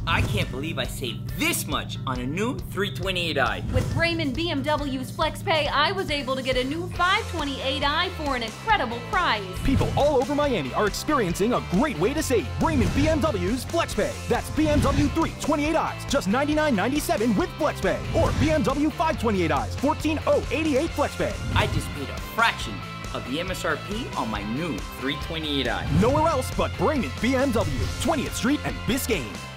I can't believe I saved this much on a new 328i. With Raymond BMW's Flexpay, I was able to get a new 528i for an incredible price. People all over Miami are experiencing a great way to save. Raymond BMW's Flexpay. That's BMW 328i's, just $99.97 with Flexpay. Or BMW 528i's, $14,088 Flexpay. I just paid a fraction of the MSRP on my new 328i. Nowhere else but Raymond BMW, 20th Street and Biscayne.